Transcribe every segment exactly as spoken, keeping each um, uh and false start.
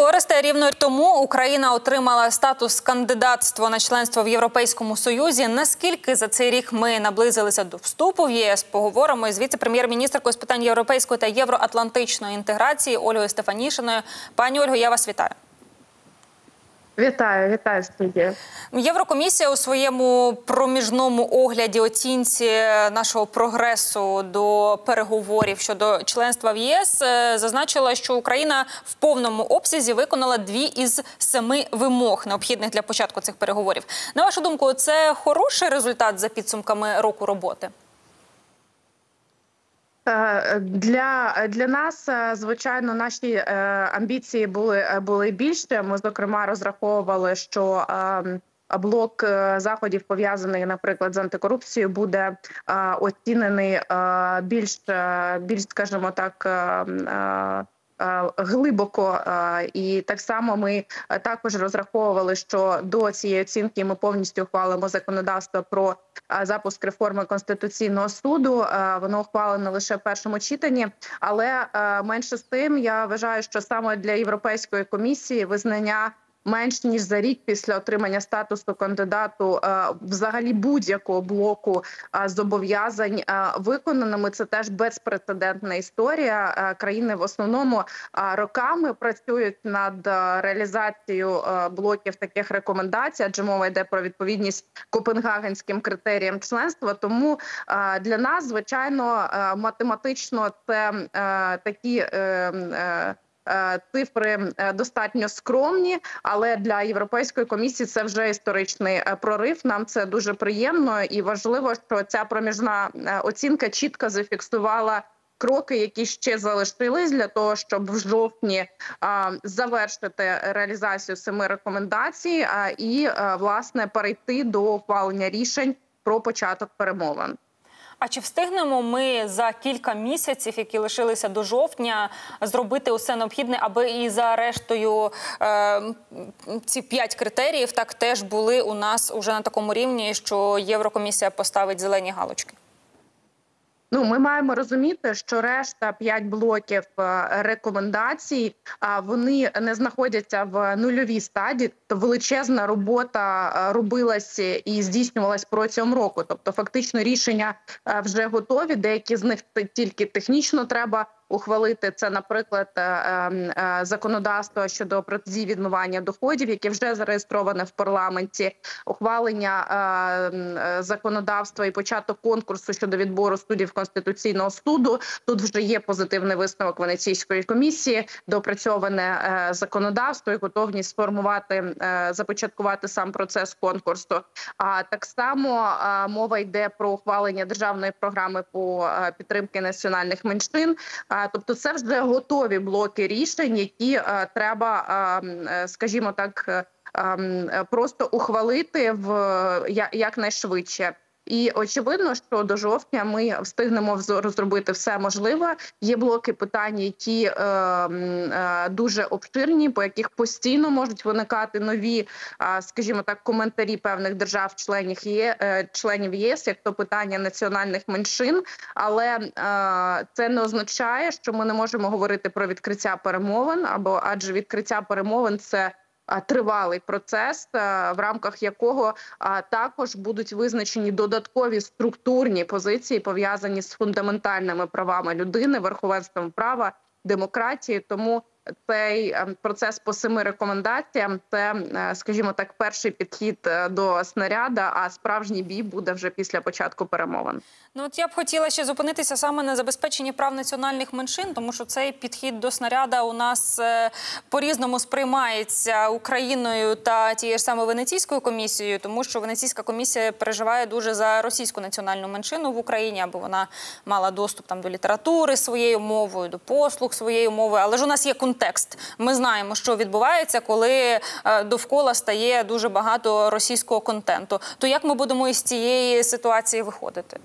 Оресте, рівно тому Україна отримала статус кандидатства на членство в Європейському Союзі. Наскільки за цей рік ми наблизилися до вступу в ЄС? Поговоримо із віце-прем'єр-міністркою з питань європейської та євроатлантичної інтеграції Ольгою Стефанішиною. Пані Ольго, я вас вітаю. Вітаю, вітаю, студія. Єврокомісія у своєму проміжному огляді, оцінці нашого прогресу до переговорів щодо членства в ЄС зазначила, що Україна в повному обсязі виконала дві із семи вимог, необхідних для початку цих переговорів. На вашу думку, це хороший результат за підсумками року роботи? Для, для нас, звичайно, наші амбіції були, були більше. Ми, зокрема, розраховували, що блок заходів, пов'язаний, наприклад, з антикорупцією, буде оцінений більш, більш, скажімо так, глибоко, і так само ми також розраховували, що до цієї оцінки ми повністю ухвалимо законодавство про запуск реформи Конституційного суду. Воно ухвалено лише в першому читанні, але менше з тим я вважаю, що саме для Європейської комісії визнання менш ніж за рік після отримання статусу кандидату взагалі будь-якого блоку зобов'язань виконаними. Це теж безпрецедентна історія. Країни в основному роками працюють над реалізацією блоків таких рекомендацій, адже мова йде про відповідність копенгагенським критеріям членства. Тому для нас, звичайно, математично це такі цифри достатньо скромні, але для Європейської комісії це вже історичний прорив. Нам це дуже приємно і важливо, що ця проміжна оцінка чітко зафіксувала кроки, які ще залишились для того, щоб в жовтні а, завершити реалізацію семи рекомендацій а, і, а, власне, перейти до ухвалення рішень про початок перемовин. А чи встигнемо ми за кілька місяців, які лишилися до жовтня, зробити усе необхідне, аби і за рештою е, ці п'ять критеріїв так теж були у нас уже на такому рівні, що Єврокомісія поставить зелені галочки? Ну, ми маємо розуміти, що решта п'ять блоків рекомендацій, вони не знаходяться в нульовій стадії. Тобто величезна робота робилася і здійснювалась протягом року. Тобто фактично рішення вже готові, деякі з них тільки технічно треба ухвалити. Це, наприклад, законодавство щодо протидії відмивання доходів, яке вже зареєстроване в парламенті, ухвалення законодавства і початок конкурсу щодо відбору суддів Конституційного суду. Тут вже є позитивний висновок Венеційської комісії, доопрацьоване законодавство і готовність сформувати, започаткувати сам процес конкурсу. А так само мова йде про ухвалення державної програми по підтримці національних меншин. Тобто це вже готові блоки рішень, які е, треба, е, скажімо так, е, просто ухвалити в якнайшвидше. І очевидно, що до жовтня ми встигнемо розробити все можливе. Є блоки питань, які е, е, дуже обширні, по яких постійно можуть виникати нові, е, скажімо так, коментарі певних держав-членів ЄС, е, членів ЄС, як то питання національних меншин. Але е, це не означає, що ми не можемо говорити про відкриття перемовин, або адже відкриття перемовин – це тривалий процес, в рамках якого також будуть визначені додаткові структурні позиції, пов'язані з фундаментальними правами людини, верховенством права, демократією. Тому цей процес по семи рекомендаціям – це, скажімо так, перший підхід до снаряда, а справжній бій буде вже після початку перемовин. Ну, от я б хотіла ще зупинитися саме на забезпеченні прав національних меншин, тому що цей підхід до снаряда у нас е, по-різному сприймається Україною та тією ж самою Венеційською комісією, тому що Венеційська комісія переживає дуже за російську національну меншину в Україні, аби вона мала доступ там до літератури своєю мовою, до послуг своєю мовою. Але ж у нас є контекст. Ми знаємо, що відбувається, коли е, довкола стає дуже багато російського контенту. То як ми будемо із цієї ситуації виходити?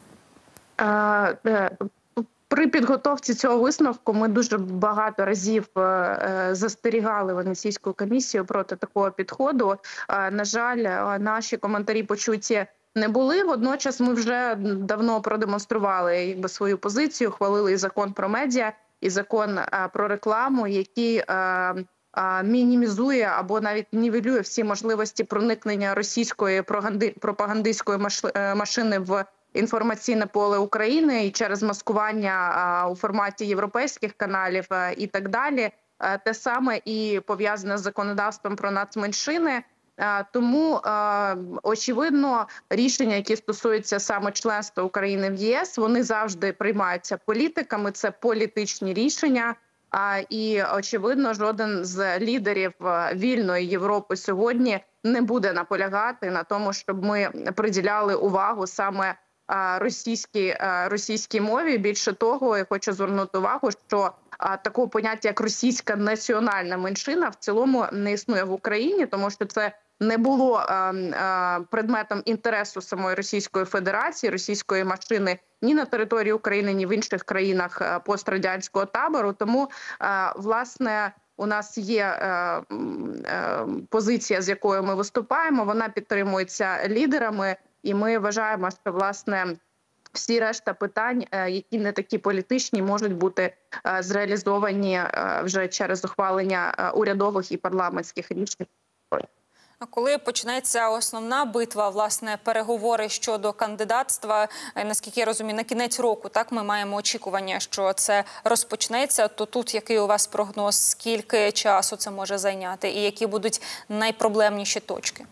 При підготовці цього висновку ми дуже багато разів застерігали Венеційську комісію проти такого підходу. На жаль, наші коментарі почуті не були. Водночас ми вже давно продемонстрували якби свою позицію, ухвалили і закон про медіа, і закон про рекламу, які мінімізує або навіть нівелює всі можливості проникнення російської пропагандистської машини в інформаційне поле України і через маскування у форматі європейських каналів і так далі. Те саме і пов'язане з законодавством про нацменшини. Тому, очевидно, рішення, які стосуються саме членства України в ЄС, вони завжди приймаються політиками, це політичні рішення. І, очевидно, жоден з лідерів вільної Європи сьогодні не буде наполягати на тому, щоб ми приділяли увагу саме російській, російській мові. Більше того, я хочу звернути увагу, що такого поняття, як російська національна меншина, в цілому не існує в Україні, тому що це не було предметом інтересу самої Російської Федерації, російської машини ні на території України, ні в інших країнах пострадянського табору. Тому, власне, у нас є позиція, з якою ми виступаємо, вона підтримується лідерами, і ми вважаємо, що, власне, всі решта питань, які не такі політичні, можуть бути зреалізовані вже через ухвалення урядових і парламентських рішень. А коли почнеться основна битва, власне, переговори щодо кандидатства, наскільки я розумію, на кінець року, так, ми маємо очікування, що це розпочнеться, то тут який у вас прогноз, скільки часу це може зайняти і які будуть найпроблемніші точки?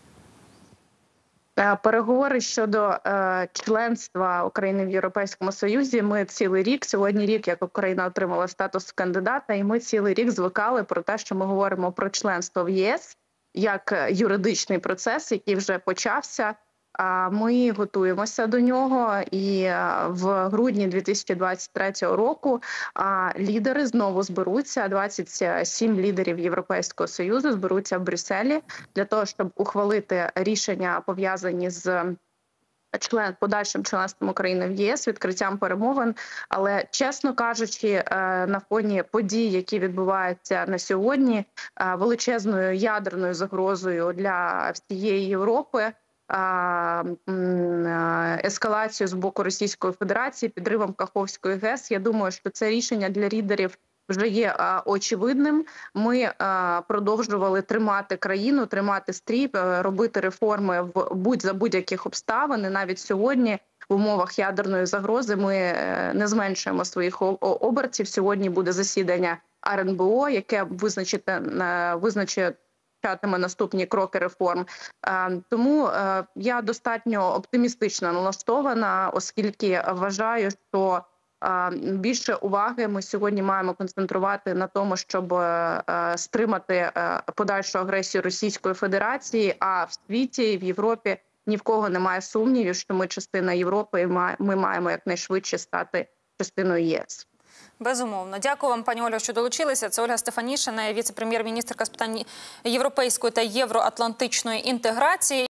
Переговори щодо е, членства України в Європейському Союзі, ми цілий рік, сьогодні рік, як Україна отримала статус кандидата, і ми цілий рік звикали про те, що ми говоримо про членство в ЄС, як юридичний процес, який вже почався. Ми готуємося до нього, і в грудні дві тисячі двадцять третього року лідери знову зберуться, двадцять сім лідерів Європейського Союзу зберуться в Брюсселі для того, щоб ухвалити рішення, пов'язані з член подальшим членством України в ЄС, відкриттям перемовин. Але, чесно кажучи, на фоні подій, які відбуваються на сьогодні, величезною ядерною загрозою для всієї Європи, ескалацію з боку Російської Федерації, підривом Каховської ГЕС, я думаю, що це рішення для лідерів вже є очевидним. Ми продовжували тримати країну, тримати стрій, робити реформи в будь за будь-яких обставин. І навіть сьогодні в умовах ядерної загрози ми не зменшуємо своїх обертів. Сьогодні буде засідання Ар Ен Бе О, яке визначить наступні кроки реформ. Тому я достатньо оптимістично налаштована, оскільки вважаю, що більше уваги ми сьогодні маємо концентрувати на тому, щоб стримати подальшу агресію Російської Федерації, а в світі, в Європі ні в кого немає сумнівів, що ми частина Європи і ми маємо якнайшвидше стати частиною ЄС. Безумовно. Дякую вам, пані Олю, що долучилися. Це Ольга Стефанішина, віце-прем'єр-міністерка з питань європейської та євроатлантичної інтеграції.